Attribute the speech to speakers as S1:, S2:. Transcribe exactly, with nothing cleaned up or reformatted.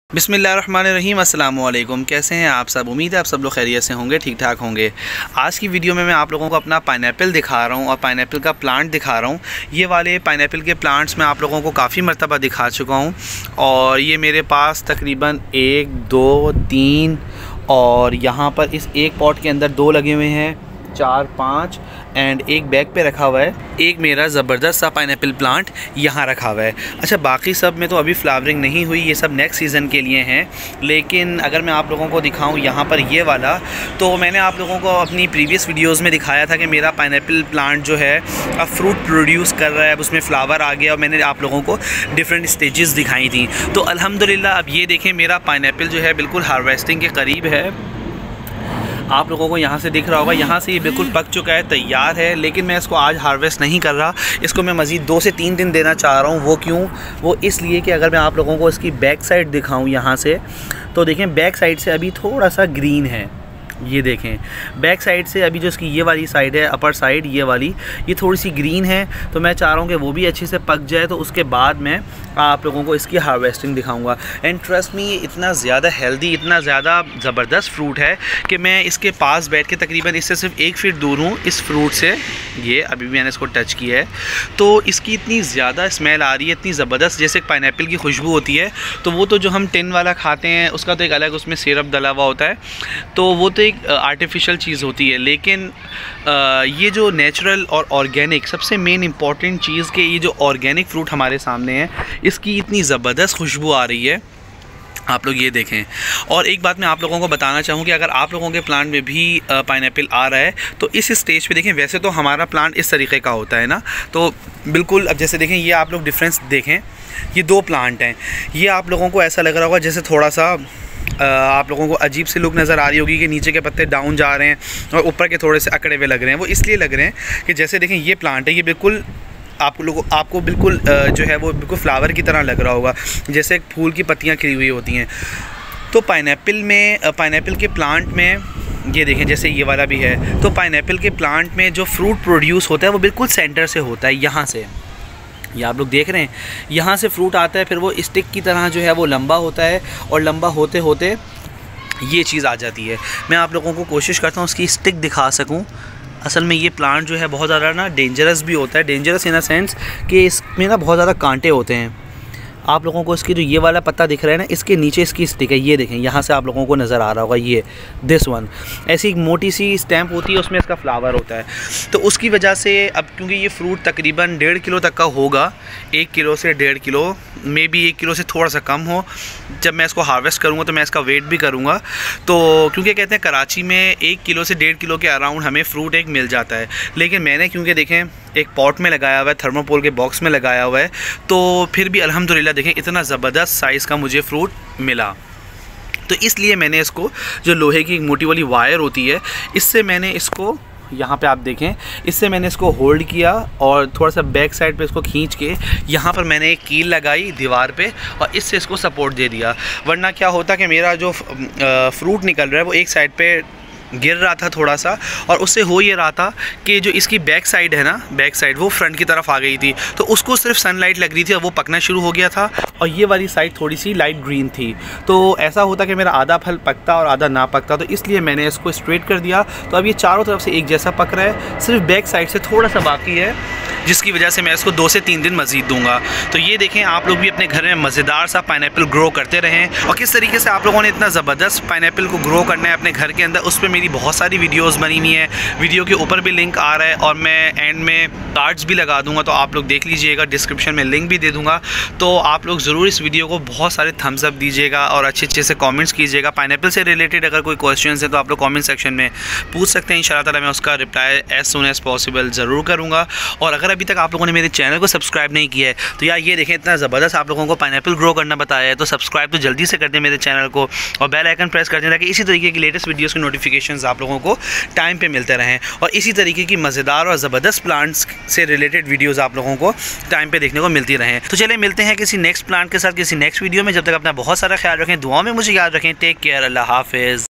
S1: बिस्मिल्लाहिर्रहमानिर्रहीम अस्सलाम वालेकुम। कैसे हैं आप सब? उम्मीद है आप सब लोग खैरियत से होंगे, ठीक ठाक होंगे। आज की वीडियो में मैं आप लोगों को अपना पाइनएप्पल दिखा रहा हूं और पाइनएप्पल का प्लांट दिखा रहा हूं। ये वाले पाइनएप्पल के प्लांट्स मैं आप लोगों को काफ़ी मरतबा दिखा चुका हूं और ये मेरे पास तकरीबन एक दो तीन और यहाँ पर इस एक पॉट के अंदर दो लगे हुए हैं, चार पाँच एंड एक बैग पे रखा हुआ है। एक मेरा ज़बरदस्त सा पाइनएप्पल प्लांट यहाँ रखा हुआ है। अच्छा, बाकी सब में तो अभी फ्लावरिंग नहीं हुई, ये सब नेक्स्ट सीज़न के लिए हैं। लेकिन अगर मैं आप लोगों को दिखाऊं यहाँ पर ये वाला, तो मैंने आप लोगों को अपनी प्रीवियस वीडियोस में दिखाया था कि मेरा पाइनएप्पल प्लांट जो है अब फ्रूट प्रोड्यूस कर रहा है, अब उसमें फ्लावर आ गया और मैंने आप लोगों को डिफरेंट स्टेजेस दिखाई थी। तो अल्हम्दुलिल्लाह अब ये देखें, मेरा पाइनएप्पल जो है बिल्कुल हार्वेस्टिंग के करीब है। आप लोगों को यहाँ से दिख रहा होगा, यहाँ से ये बिल्कुल पक चुका है, तैयार है। लेकिन मैं इसको आज हार्वेस्ट नहीं कर रहा, इसको मैं मज़ीद दो से तीन दिन देना चाह रहा हूँ। वो क्यों? वो इसलिए कि अगर मैं आप लोगों को इसकी बैक साइड दिखाऊँ यहाँ से, तो देखें बैक साइड से अभी थोड़ा सा ग्रीन है। ये देखें बैक साइड से अभी जो इसकी ये वाली साइड है, अपर साइड ये वाली, ये थोड़ी सी ग्रीन है। तो मैं चाह रहा हूँ कि वो भी अच्छे से पक जाए, तो उसके बाद मैं आप लोगों को इसकी हार्वेस्टिंग दिखाऊंगा। एंड ट्रस्ट मी, ये इतना ज़्यादा हेल्दी, इतना ज़्यादा ज़बरदस्त फ्रूट है कि मैं इसके पास बैठ के तकरीबन इससे सिर्फ एक फीट दूर हूँ इस फ्रूट से। ये अभी भी मैंने इसको टच किया है, तो इसकी इतनी ज़्यादा स्मेल आ रही है, इतनी ज़बरदस्त, जैसे एक पाइनएप्पल की खुशबू होती है। तो वो तो जो हम टिन वाला खाते हैं उसका तो एक अलग उसमें सिरप डला हुआ होता है, तो वो तो एक आर्टिफिशियल चीज़ होती है। लेकिन आ, ये जो नेचुरल और ऑर्गेनिक, सबसे मेन इम्पॉर्टेंट चीज़ कि ये जो ऑर्गेनिक फ्रूट हमारे सामने है, इसकी इतनी ज़बरदस्त खुशबू आ रही है, आप लोग ये देखें। और एक बात मैं आप लोगों को बताना चाहूँ कि अगर आप लोगों के प्लांट में भी पाइनएप्पल आ रहा है, तो इस स्टेज पे देखें, वैसे तो हमारा प्लांट इस तरीके का होता है ना, तो बिल्कुल अब जैसे देखें, ये आप लोग डिफरेंस देखें, ये दो प्लांट हैं। ये आप लोगों को ऐसा लग रहा होगा जैसे थोड़ा सा आप लोगों को अजीब सी लुक नज़र आ रही होगी कि नीचे के पत्ते डाउन जा रहे हैं और ऊपर के थोड़े से अकड़े हुए लग रहे हैं। वो इसलिए लग रहे हैं कि जैसे देखें, ये प्लांट है, ये बिल्कुल आप लोगों आपको बिल्कुल जो है वो बिल्कुल फ्लावर की तरह लग रहा होगा, जैसे एक फूल की पत्तियां खिली हुई होती हैं। तो पाइनएप्पल में, पाइनएप्पल के प्लांट में ये देखें, जैसे ये वाला भी है, तो पाइनएप्पल के प्लांट में जो फ्रूट प्रोड्यूस होता है वो बिल्कुल सेंटर से होता है। यहाँ से, ये आप लोग देख रहे हैं, यहाँ से फ्रूट आता है, फिर वो स्टिक की तरह जो है वो लंबा होता है और लंबा होते होते ये चीज़ आ जाती है। मैं आप लोगों को कोशिश करता हूँ उसकी स्टिक दिखा सकूँ। असल में ये प्लांट जो है बहुत ज़्यादा ना डेंजरस भी होता है, डेंजरस इन अ सेंस कि इसमें ना बहुत ज़्यादा कांटे होते हैं। आप लोगों को इसकी जो ये वाला पत्ता दिख रहा है ना, इसके नीचे इसकी स्टिक है, ये देखें, यहाँ से आप लोगों को नज़र आ रहा होगा, ये दिस वन, ऐसी एक मोटी सी स्टैम्प होती है, उसमें इसका फ्लावर होता है। तो उसकी वजह से अब क्योंकि ये फ्रूट तकरीबन डेढ़ किलो तक का होगा, एक किलो से डेढ़ किलो, मे बी एक किलो से थोड़ा सा कम हो। जब मैं इसको हार्वेस्ट करूँगा तो मैं इसका वेट भी करूँगा। तो क्योंकि कहते हैं कराची में एक किलो से डेढ़ किलो के अराउंड हमें फ्रूट एक मिल जाता है। लेकिन मैंने क्योंकि देखें एक पॉट में लगाया हुआ है, थर्मोकोल के बॉक्स में लगाया हुआ है, तो फिर भी अल्हम्दुलिल्लाह देखें इतना ज़बरदस्त साइज़ का मुझे फ्रूट मिला। तो इसलिए मैंने इसको, जो लोहे की मोटी वाली वायर होती है, इससे मैंने इसको, यहाँ पे आप देखें, इससे मैंने इसको होल्ड किया और थोड़ा सा बैक साइड पे इसको खींच के यहाँ पर मैंने एक कील लगाई दीवार पे और इससे इसको सपोर्ट दे दिया। वरना क्या होता कि मेरा जो फ्रूट निकल रहा है वो एक साइड पे गिर रहा था थोड़ा सा, और उससे हो ये रहा था कि जो इसकी बैक साइड है ना, बैक साइड वो फ्रंट की तरफ आ गई थी, तो उसको सिर्फ सनलाइट लग रही थी और वो पकना शुरू हो गया था, और ये वाली साइड थोड़ी सी लाइट ग्रीन थी। तो ऐसा होता कि मेरा आधा फल पकता और आधा ना पकता, तो इसलिए मैंने इसको स्ट्रेट कर दिया। तो अब ये चारों तरफ से एक जैसा पक रहा है, सिर्फ बैक साइड से थोड़ा सा बाकी है, जिसकी वजह से मैं इसको दो से तीन दिन मज़ीद दूंगा। तो ये देखें, आप लोग भी अपने घर में मज़ेदार सा पाइनएप्पल ग्रो करते रहें। और किस तरीके से आप लोगों ने इतना ज़बरदस्त पाइनएप्पल को ग्रो करना है अपने घर के अंदर, उस पर मेरी बहुत सारी वीडियोस बनी हुई हैं। वीडियो के ऊपर भी लिंक आ रहा है और मैं एंड में कार्ड्स भी लगा दूंगा, तो आप लोग देख लीजिएगा, डिस्क्रिप्शन में लिंक भी दे दूंगा। तो आप लोग ज़रूर इस वीडियो को बहुत सारे थम्स अप दीजिएगा और अच्छे अच्छे से कमेंट्स कीजिएगा। पाइनएप्पल से रिलेटेड अगर कोई क्वेश्चन है तो आप लोग कॉमेंट सेक्शन में पूछ सकते हैं। इंशाल्लाह ताला मैं उसका reply as soon as possible ज़रूर करूँगा। और अगर अभी तक आप लोगों ने मेरे चैनल को सब्सक्राइब नहीं किया है, तो यार ये देखें, इतना ज़बरदस्त आप लोगों को पाइनएप्पल ग्रो करना बताया है, तो सब्सक्राइब तो जल्दी से कर दें मेरे चैनल को और बेल आइकन प्रेस कर दें, ताकि इसी तरीके की लेटेस्ट वीडियोस की नोटिफिकेशंस आप लोगों को टाइम पे मिलते रहें और इसी तरीके की मज़ेदार और ज़बरदस्त प्लांट्स से रिलेटेड वीडियोस आप लोगों को टाइम पे देखने को मिलती रहें। तो चलिए मिलते हैं किसी नेक्स्ट प्लांट के साथ किसी नेक्स्ट वीडियो में। जब तक अपना बहुत सारा ख्याल रखें, दुआ में मुझे याद रखें। टेक केयर, अल्लाह हाफिज़।